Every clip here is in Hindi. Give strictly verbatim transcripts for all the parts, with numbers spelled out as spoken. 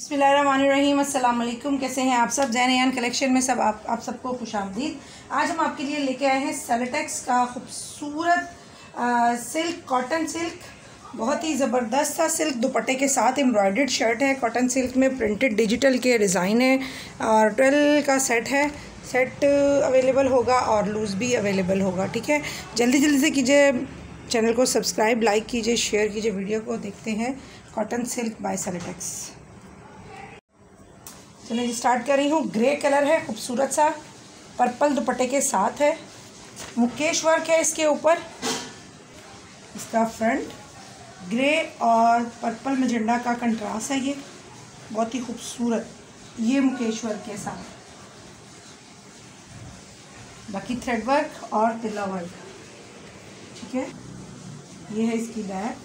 बिस्मिल्लाहिर्रहमानिर्रहीम। अस्सलाम वालेकुम। कैसे हैं आप सब? ज़ैन कलेक्शन में सब आप आप सबको खुशामदीद। आज हम आपके लिए लेके आए हैं सेलेटेक्स का खूबसूरत सिल्क, कॉटन सिल्क, बहुत ही ज़बरदस्त सा सिल्क दुपट्टे के साथ एम्ब्रॉयडर्ड शर्ट है। कॉटन सिल्क में प्रिंटेड डिजिटल के डिज़ाइन है और ट्वेल्व का सेट है। सेट अवेलेबल होगा और लूज़ भी अवेलेबल होगा। ठीक है, जल्दी जल्दी से कीजिए, चैनल को सब्सक्राइब, लाइक कीजिए, शेयर कीजिए। वीडियो को देखते हैं। Cotton silk by Selatex. चलिए जी, स्टार्ट कर रही हूँ। ग्रे कलर है, खूबसूरत सा पर्पल दुपट्टे के साथ है। मुकेश वर्क है इसके ऊपर। इसका फ्रंट ग्रे और पर्पल मजेंडा का कंट्रास्ट है। ये बहुत ही खूबसूरत, ये मुकेश वर्क के साथ, बाकी थ्रेड वर्क और तिल्ला वर्क। ठीक है, ये है इसकी बैक,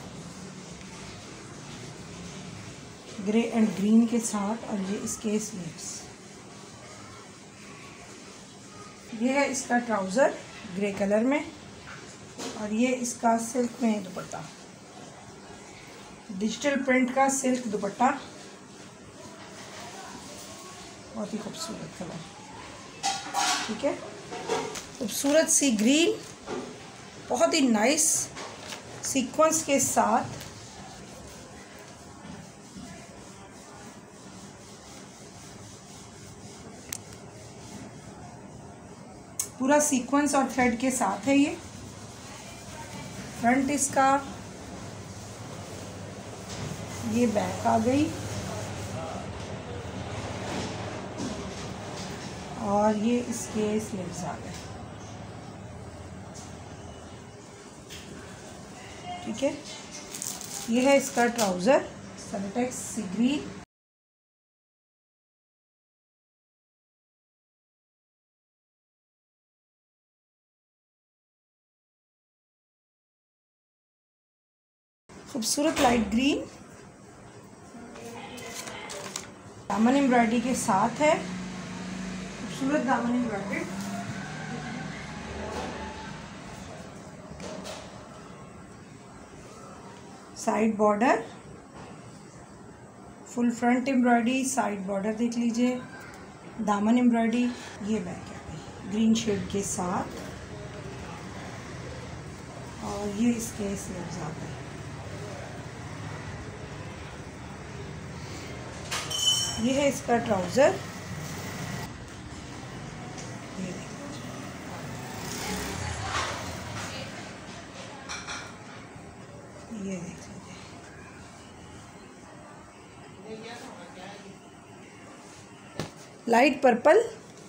ग्रे एंड ग्रीन के साथ, और ये इसके स्लीव्स। ये है इसका ट्राउज़र ग्रे कलर में, और ये इसका सिल्क में दुपट्टा, डिजिटल प्रिंट का सिल्क दुपट्टा, बहुत ही खूबसूरत कलर। ठीक है, खूबसूरत सी ग्रीन, बहुत ही नाइस सीक्वेंस के साथ। पूरा सीक्वेंस और थ्रेड के साथ है ये। फ्रंट इसका, ये बैक आ गई, और ये इसके स्लीव्स आ गए। ठीक है, ये है इसका ट्राउज़र सेलेटेक्स सी ग्रीन। खूबसूरत लाइट ग्रीन, दामन एम्ब्रॉयडरी के साथ है। खूबसूरत दामन embroidery, side border, full front embroidery, side border देख लीजिए, दामन एम्ब्रॉयडरी। ये बैक है ग्रीन शेड के साथ, और ये इसके स्लीव्स आ गए। ये है इसका ट्राउज़र, ये ये देख लीजिए। लाइट पर्पल,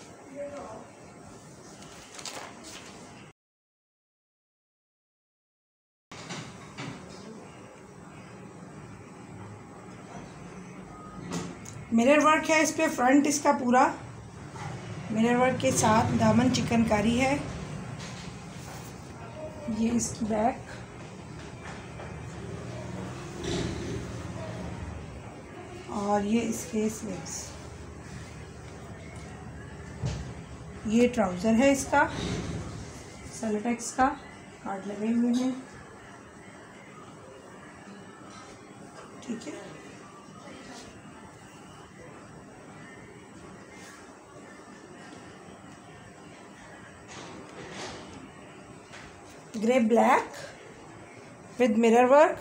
मिरर वर्क है इस पे। फ्रंट इसका पूरा मिरर वर्क के साथ, दामन चिकनकारी है। ये इसकी बैक, और ये इसके स्लीव्स। ये ट्राउज़र है इसका सेलेटेक्स का, कार्ड लगे हुए हैं। ठीक है, grey black with mirror work.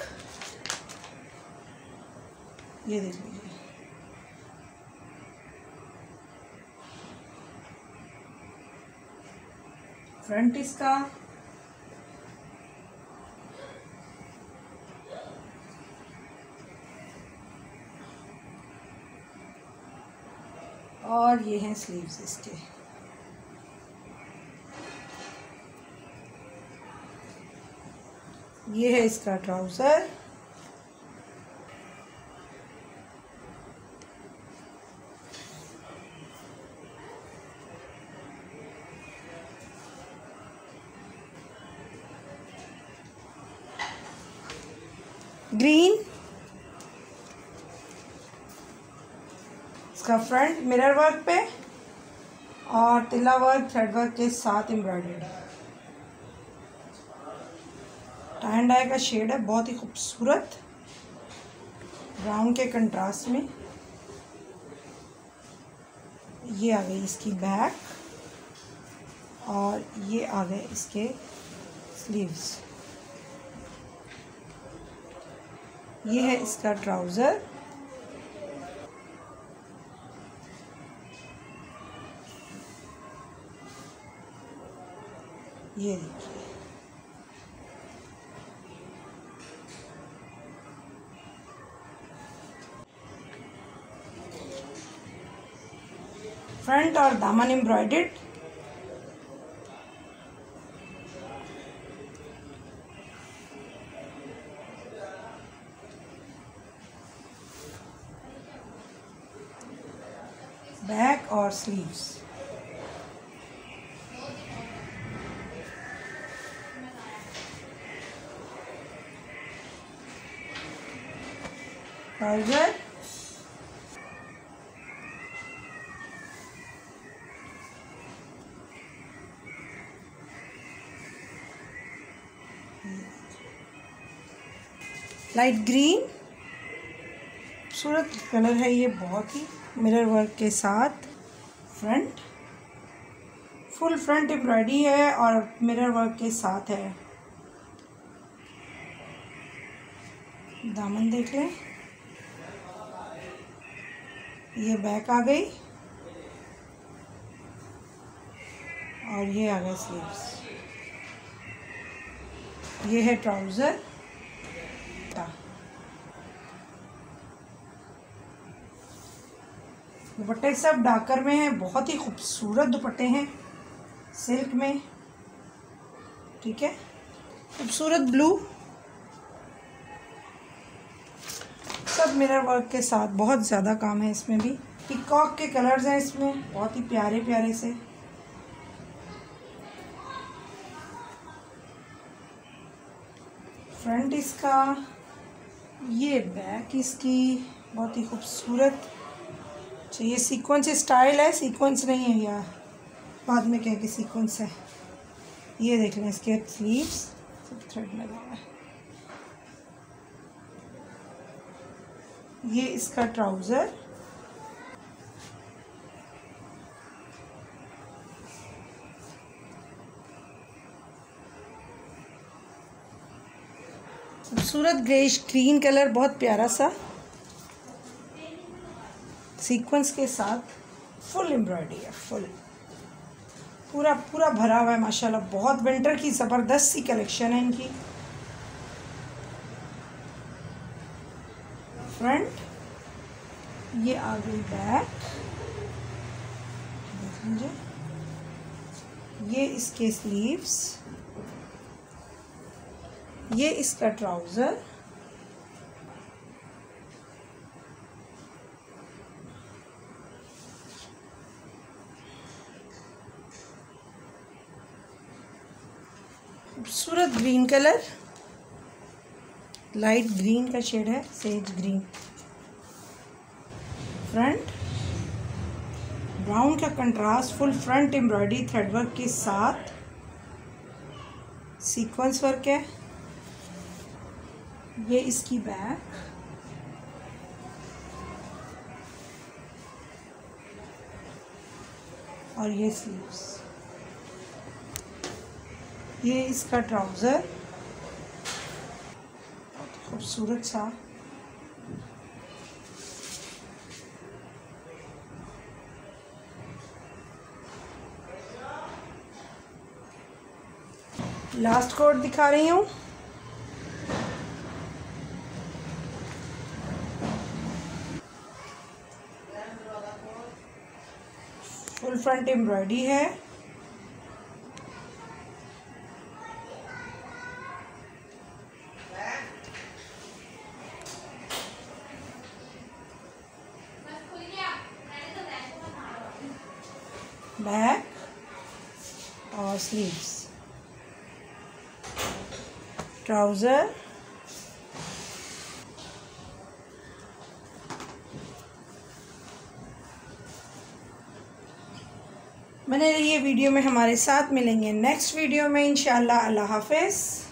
ये देख लीजिए, फ्रंट इसका, और ये हैं स्लीव्स इसके। ये है इसका ट्राउज़र, ग्रीन। इसका फ्रंट मिरर वर्क पे और तिल्ला वर्क, थ्रेड वर्क के साथ एम्ब्रॉयडर्ड। टाई एंड डाई का शेड है, बहुत ही खूबसूरत ब्राउन के कंट्रास्ट में। ये आ गई इसकी बैक और ये आ गए इसके स्लीव्स। ये है इसका ट्राउज़र। ये देखिए, फ्रंट और दामन एम्ब्रॉयडर्ड। बैक और स्लीव्स। ट्राउज़र, लाइट ग्रीन, खूबसूरत कलर है ये, बहुत ही मिरर वर्क के साथ। फ्रंट फुल फ्रंट एम्ब्रॉयडरी है और मिरर वर्क के साथ है। दामन देख लें, ये बैक आ गई और ये आ गए स्लीव्स। ये है ट्राउज़र। दुपट्टे सब डाकर में हैं, बहुत ही खूबसूरत दुपट्टे हैं सिल्क में। ठीक है, खूबसूरत ब्लू, सब मिरर वर्क के साथ, बहुत ज़्यादा काम है इसमें भी। पीकॉक के कलर्स हैं इसमें, बहुत ही प्यारे प्यारे से। फ्रंट इसका, ये बैक इसकी, बहुत ही खूबसूरत। अच्छा, ये सीक्वेंस स्टाइल है, सीक्वेंस नहीं है यार, बाद में कहें कि सीक्वेंस है। ये देख लें इसके स्लीव्स, सब थ्रेड लगा हुआ है। ये इसका ट्राउज़र। खूबसूरत ग्रेश ग्रीन कलर, बहुत प्यारा सा सीक्वेंस के साथ, फुल एम्ब्रॉयडरी है, फुल पूरा पूरा भरा हुआ है माशाल्लाह। बहुत विंटर की ज़बरदस्त सी कलेक्शन है इनकी। फ्रंट, ये आ गई बैक, देख लीजिए। ये इसके स्लीव्स, ये इसका ट्राउज़र। खूबसूरत ग्रीन कलर, लाइट ग्रीन का शेड है, सेज ग्रीन। फ्रंट ब्राउन का contrast, full front embroidery thread work के साथ, सीक्वेंस वर्क है। ये इसकी बैक, और ये स्लीव्स। ये इसका ट्राउज़र, खूबसूरत सा। लास्ट कोट दिखा रही हूँ। फुल फ्रंट एम्ब्रॉयडरी है। बैक और स्लीव्स, ट्राउज़र। बने रहिए वीडियो में हमारे साथ, मिलेंगे नेक्स्ट वीडियो में इंशाअल्लाह। अल्लाह हाफ़िज़।